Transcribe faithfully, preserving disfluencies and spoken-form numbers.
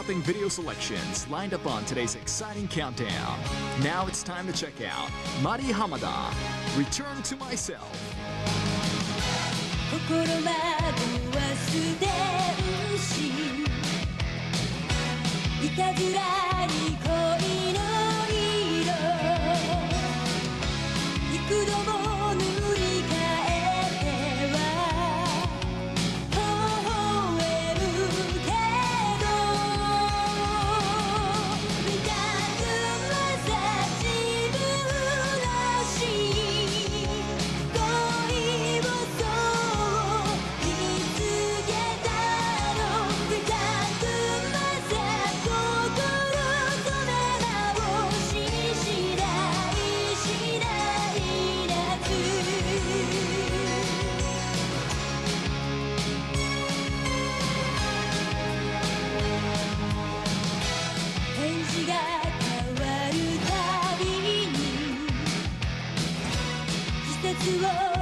jaw-dropping video selections lined up on today's exciting countdown. Now it's time to check out Mari Hamada, Return to Myself. 心惑わす天使いたずらに恋の色幾度も塗り替えては微笑むけど見たくまさ自分らしい恋をそう見つけたの見たくまさ心染め直ししないしない夏返事が変わるたびに季節を